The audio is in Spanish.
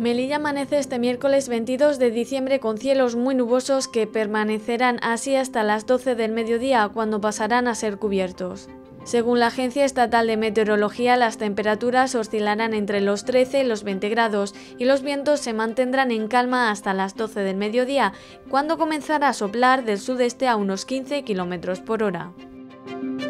Melilla amanece este miércoles 22 de diciembre con cielos muy nubosos que permanecerán así hasta las 12 del mediodía, cuando pasarán a ser cubiertos. Según la Agencia Estatal de Meteorología, las temperaturas oscilarán entre los 13 y los 20 grados y los vientos se mantendrán en calma hasta las 12 del mediodía, cuando comenzará a soplar del sudeste a unos 15 km por hora.